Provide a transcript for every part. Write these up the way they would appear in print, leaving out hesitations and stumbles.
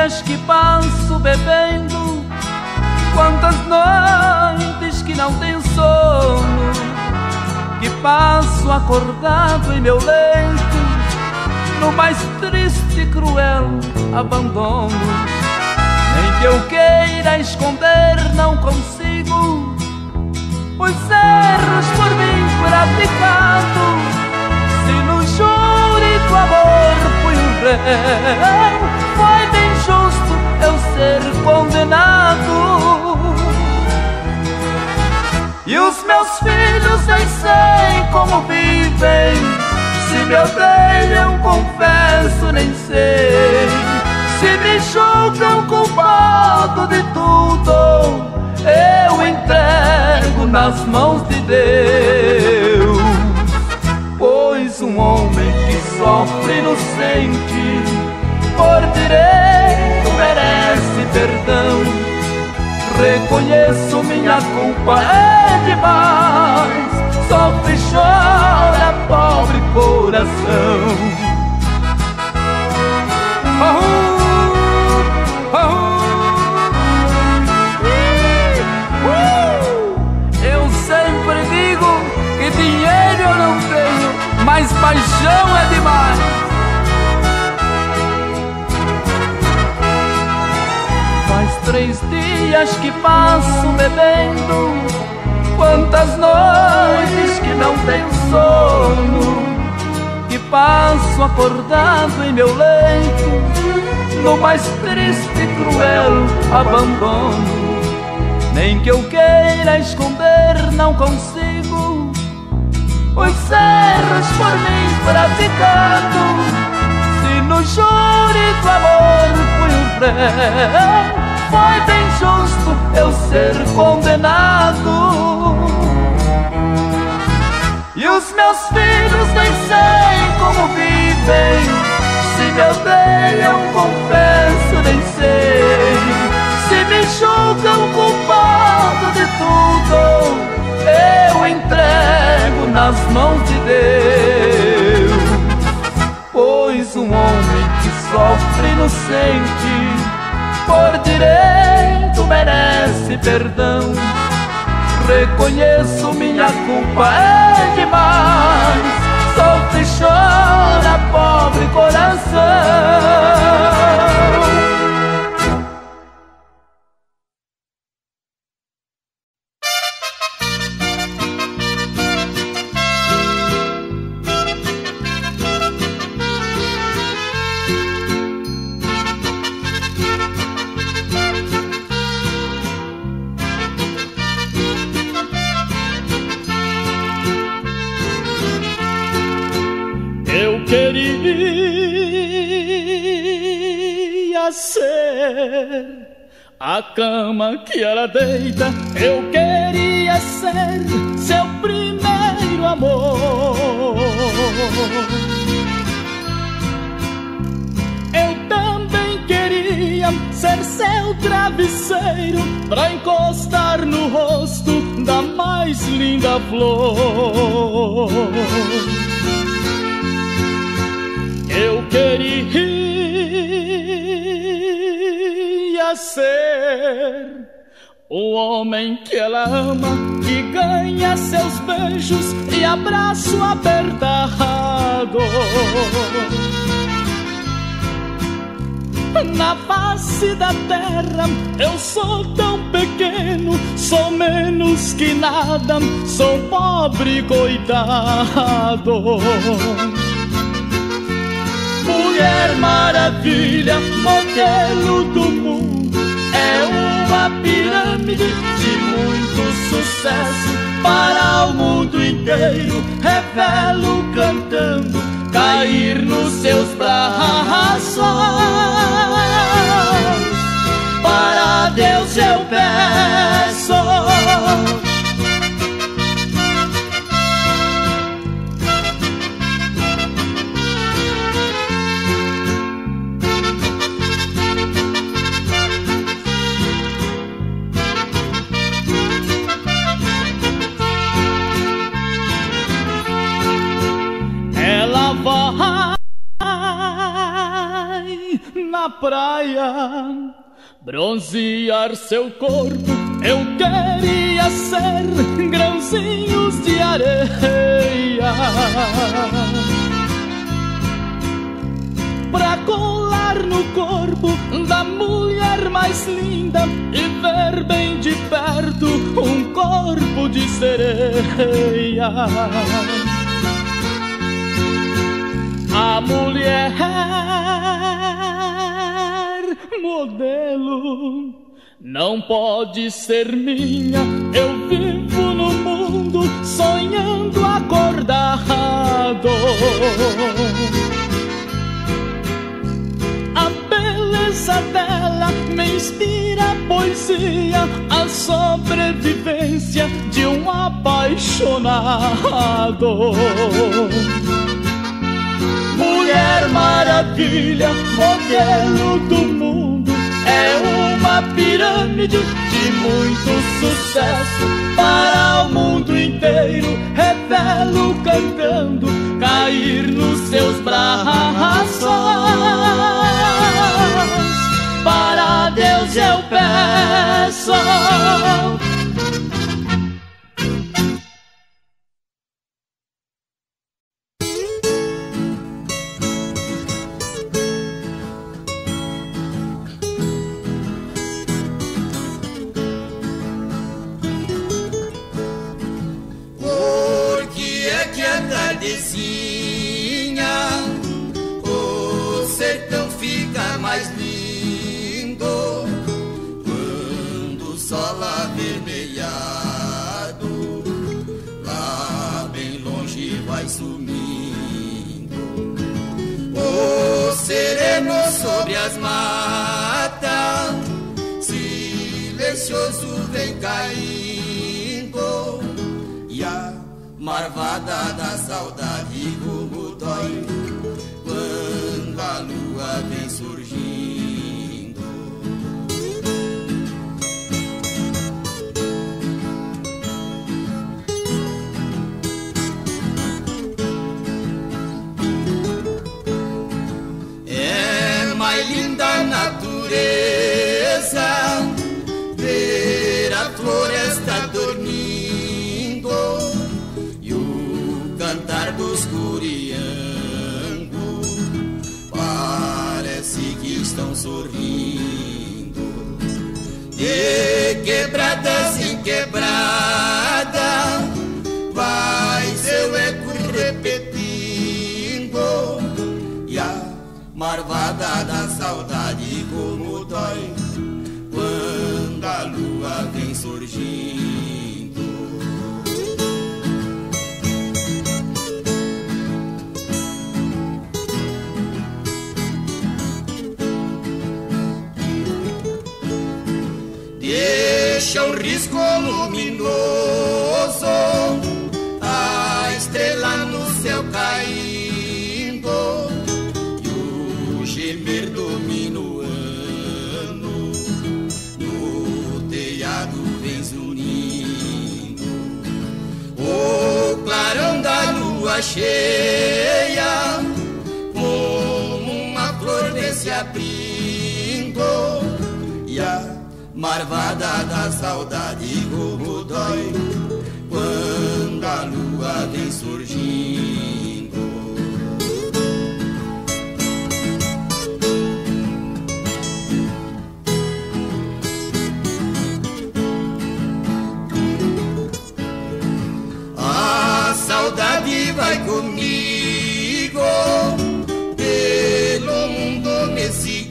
dias que passo bebendo, quantas noites que não tenho sono, que passo acordado em meu leito, no mais triste e cruel abandono. Nem que eu queira esconder não consigo os erros por mim praticados. Se no júri do amor fui um réu, foi bem justo eu ser condenado. E os meus filhos nem sei como vivem, se me odeiam confesso nem sei, se me julgam culpado de tudo, eu entrego nas mãos de Deus. Pois um homem que sofre inocente, por direito merece perdão. Reconheço minha culpa é demais, sofre e chora pobre coração. Eu sempre digo que dinheiro eu não tenho, mas paixão é demais. Faz 3 dias que passo bebendo, quantas noites que não tenho sono, que passo acordado em meu leito, no mais triste e cruel abandono. Nem que eu queira esconder não consigo os erros por mim praticados. Se no júri do amor fui um réu, foi bem justo eu ser condenado. E os meus filhos nem sei como vivem, se me odeiam confesso nem sei, se me julgam culpado de tudo, eu entrego nas mãos de Deus. Pois um homem que sofre inocente, por direito merece perdão. Reconheço minha culpa é demais, sofre e chora pobre coração. Ser a cama que ela deita, eu queria ser seu primeiro amor. Eu também queria ser seu travesseiro, pra encostar no rosto da mais linda flor. Eu queria ser o homem que ela ama, que ganha seus beijos e abraço apertado. Na face da terra eu sou tão pequeno, sou menos que nada, sou pobre coitado. Mulher maravilha, modelo do mundo, é uma pirâmide de muito sucesso para o mundo inteiro. Revelo cantando, cair nos seus braços. Para Deus eu peço. na praia, bronzear seu corpo. Eu queria ser grãozinhos de areia pra colar no corpo da mulher mais linda e ver bem de perto um corpo de sereia. A mulher modelo não pode ser minha. Eu vivo no mundo sonhando acordado. A beleza dela me inspira poesia, a sobrevivência de um apaixonado. Mulher maravilha, modelo do mundo, é uma pirâmide de muito sucesso. Para o mundo inteiro revelo cantando, cair nos seus braços. Para Deus eu peço. O sertão fica mais lindo quando o sol avermelhado lá bem longe vai sumindo. O sereno sobre as matas silencioso vem caindo, e a marvada da saudade como dói quando a lua vem surgindo. É mais linda a natureza ver a floresta dormindo, cantar dos curiangos parece que estão sorrindo. De quebradas em quebrada vai seu eco repetindo, e a marvada da saudade como dói quando a lua vem surgindo. Deixa o risco luminoso, a estrela no céu caindo, e o gemer do minuano no telhado vem zunindo. O clarão da lua cheia como uma flor vem se abrindo, e a marvada da saudade como dói quando a lua vem surgindo. A saudade vai comigo pelo mundo me seguindo,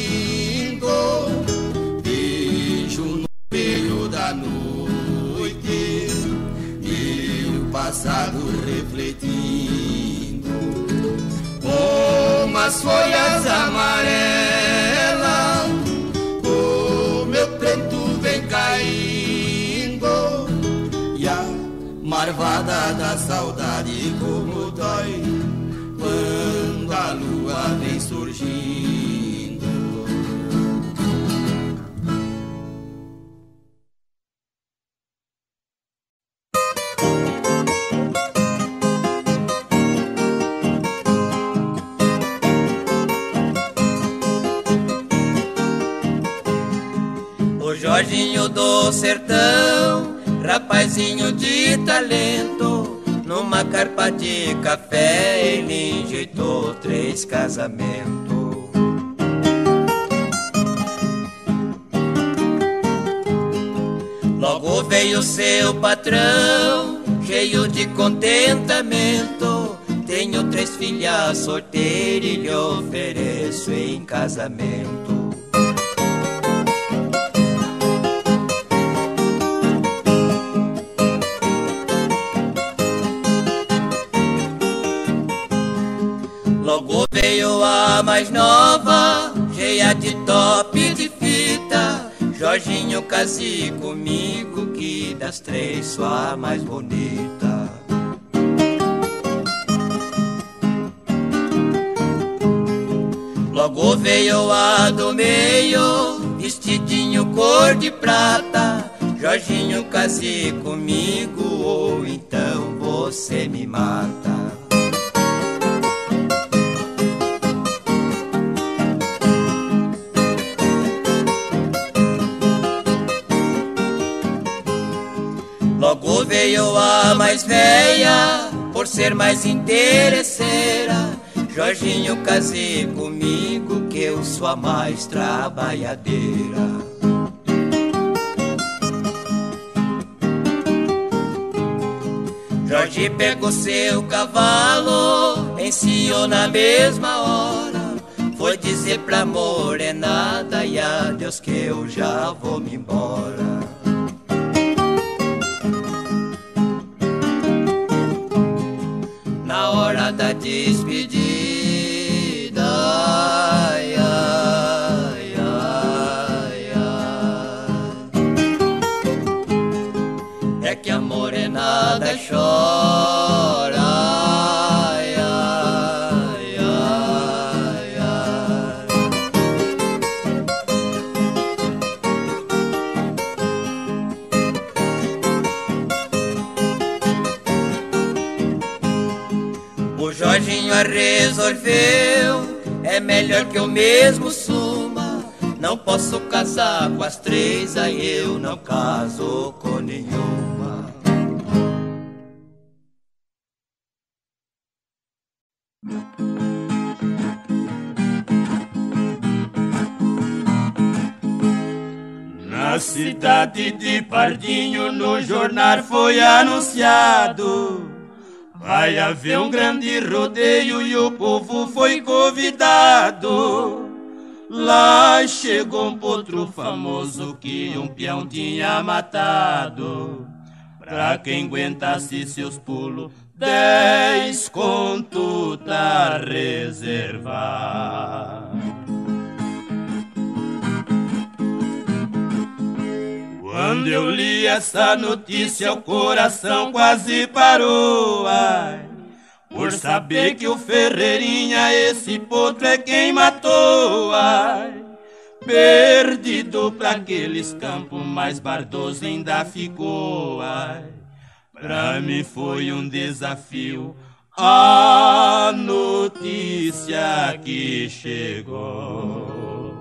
da noite e o passado refletindo, como as folhas amarelas, o meu pranto vem caindo, e a marvada da saudade como dói quando a lua vem surgindo. Jorginho do sertão, rapazinho de talento, numa carpa de café ele enjeitou 3 casamentos. Logo veio seu patrão, cheio de contentamento. Tenho 3 filhas solteiras e lhe ofereço em casamento. Logo veio a mais nova, cheia de top de fita. Jorginho, case comigo, que das 3 sou a mais bonita. Logo veio a do meio, vestidinho cor de prata. Jorginho, case comigo, ou então você me mata. Logo veio a mais velha, por ser mais interesseira. Jorginho, case comigo, que eu sou a mais trabalhadeira. Jorge pegou seu cavalo, enciou na mesma hora. Foi dizer pra morenada, e adeus que eu já vou me embora. Na hora da despedida, ai, ai, ai, ai, é que a morenada chora, ai, ai, ai, ai. O Jorginho resolveu, é melhor que eu mesmo suma. Não posso casar com as 3, aí eu não caso com nenhuma. Na cidade de Pardinho, no jornal foi anunciado: vai haver um grande rodeio e o povo foi convidado. Lá chegou um potro famoso que um peão tinha matado. Pra quem aguentasse seus pulos, 10 conto tá reservado. Quando eu li essa notícia, o coração quase parou, ai, por saber que o Ferreirinha, esse potro é quem matou, ai. Perdido pra aqueles campos, mais bardoso ainda ficou, ai. Pra mim foi um desafio a notícia que chegou.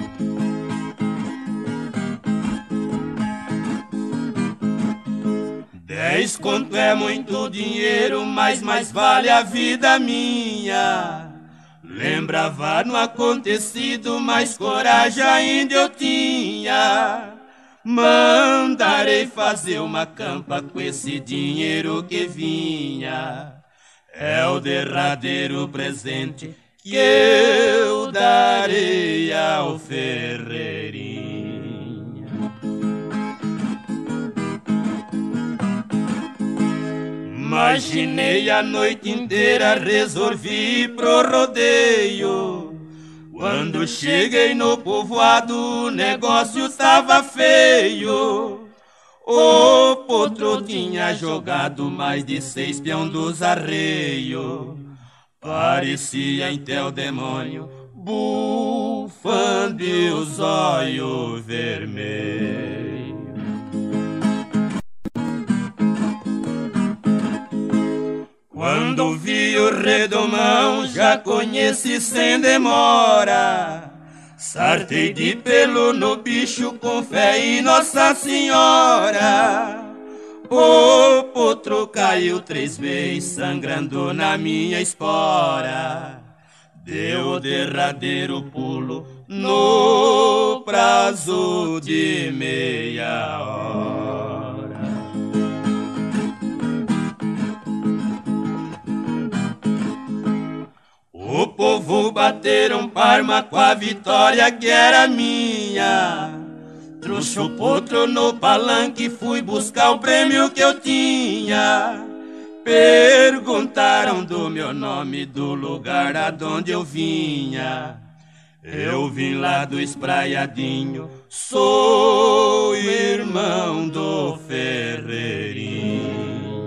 Dez conto é muito dinheiro, mas mais vale a vida minha. Lembrava no acontecido, mas coragem ainda eu tinha. Mandarei fazer uma campa com esse dinheiro que vinha. É o derradeiro presente que eu darei ao Ferreirinha. Imaginei a noite inteira, resolvi ir pro rodeio. Quando cheguei no povoado, o negócio tava feio. O potro tinha jogado mais de 6 peão dos arreios. Parecia até o demônio, bufando e os olhos vermelhos. Quando vi o redomão, já conheci sem demora. Sartei de pelo no bicho com fé em Nossa Senhora. O potro caiu 3 vezes, sangrando na minha espora. Deu o derradeiro pulo no prazo de meia hora. O povo bateram palma com a vitória que era minha. Trouxe o potro no palanque, fui buscar o prêmio que eu tinha. Perguntaram do meu nome, do lugar aonde eu vinha. Eu vim lá do Espraiadinho, sou irmão do Ferreirinha.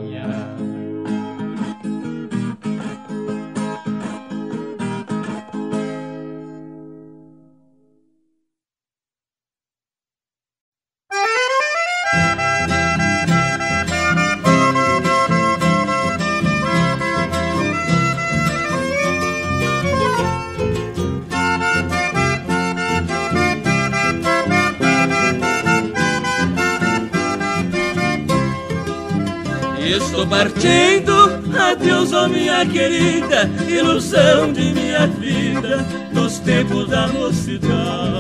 Estou partindo, adeus, ó minha querida, ilusão de minha vida, dos tempos da mocidade.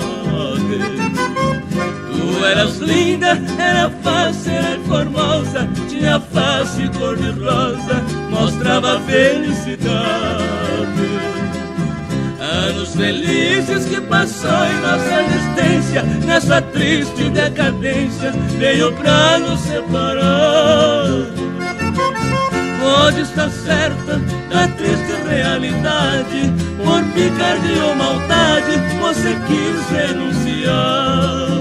Tu eras linda, era fácil, era formosa, tinha face cor de rosa, mostrava felicidade. Anos felizes que passou em nossa existência, nessa triste decadência, veio pra nos separar. Pode estar certa da triste realidade, por picardia ou maldade, você quis renunciar.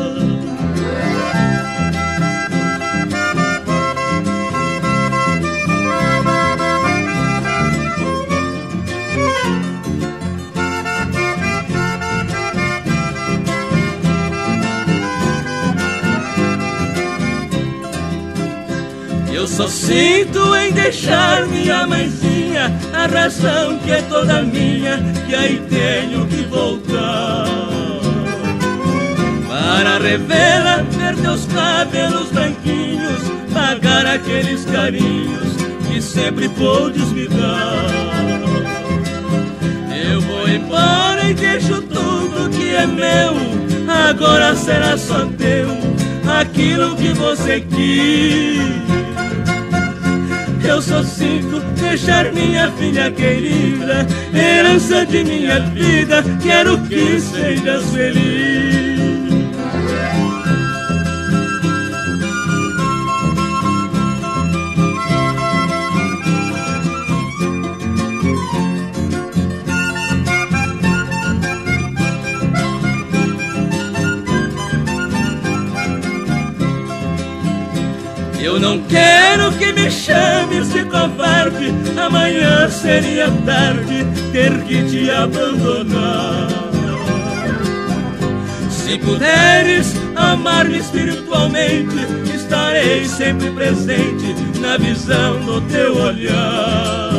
Eu só sinto em deixar minha mãezinha, a razão que é toda minha, que aí tenho que voltar. Para revê-la, ver teus cabelos branquinhos, pagar aqueles carinhos que sempre podes me dar. Eu vou embora e deixo tudo que é meu, agora será só teu, aquilo que você quis. Eu só sinto deixar minha filha querida, herança de minha vida, quero que sejas feliz. Eu não quero que me chames de covarde, amanhã seria tarde ter que te abandonar. Se puderes amar-me espiritualmente, estarei sempre presente na visão do teu olhar.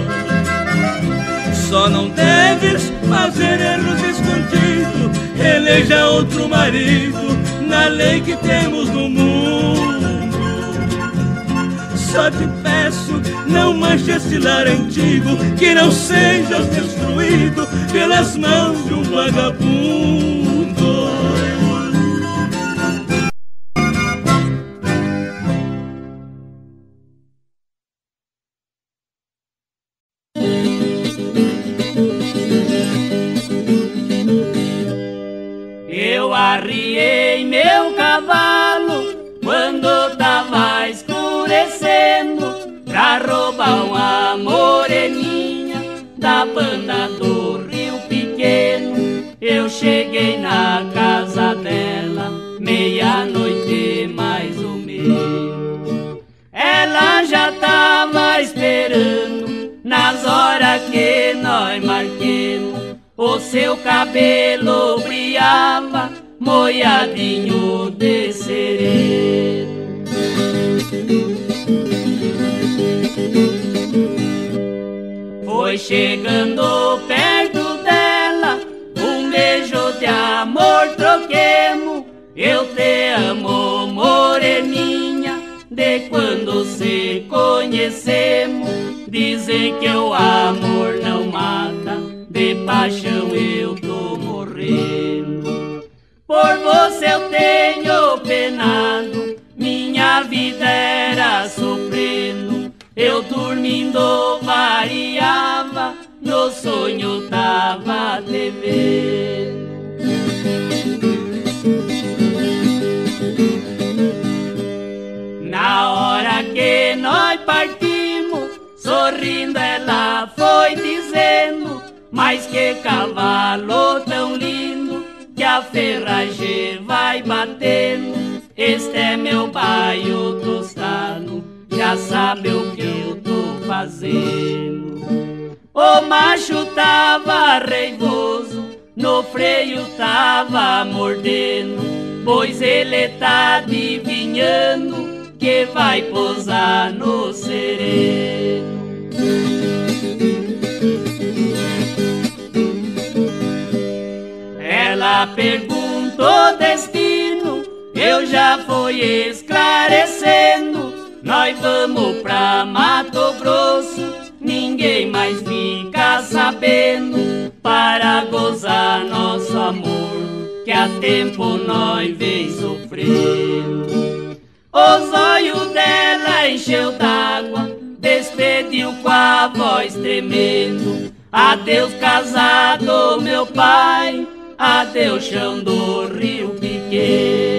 Só não deves fazer erros escondidos, eleja outro marido na lei que temos no mundo. Só te peço, não manche esse lar antigo, que não sejas destruído pelas mãos de um vagabundo. Eu arriei meu cavalo quando tava escurecendo, pra roubar uma moreninha da banda do Rio Pequeno. Eu cheguei na casa dela, meia-noite mais ou menos. Ela já tava esperando nas horas que nós marquemos. O seu cabelo brilhava, molhadinho de sereno. Foi chegando perto dela, um beijo de quando se conhecemos, dizem que o amor não mata, de paixão eu tô morrendo. Por você eu tenho penado, minha vida era sofrendo. Eu dormindo variava, no sonho tava te vendo. Na hora que nós partimos, sorrindo ela foi dizendo: mas que cavalo tão lindo, que a ferragem vai batendo. Este é meu baio tostado, já sabe o que eu tô fazendo. O macho tava reivoso, no freio tava mordendo, pois ele tá adivinhando que vai pousar no sereno. Ela perguntou o destino, eu já fui esclarecendo. Nós vamos pra Mato Grosso, ninguém mais fica sabendo, para gozar nosso amor, que há tempo nós vem sofrendo. Os olhos dela encheu d'água, despediu com a voz tremendo: adeus casado meu pai, adeus chão do Rio Pequeno.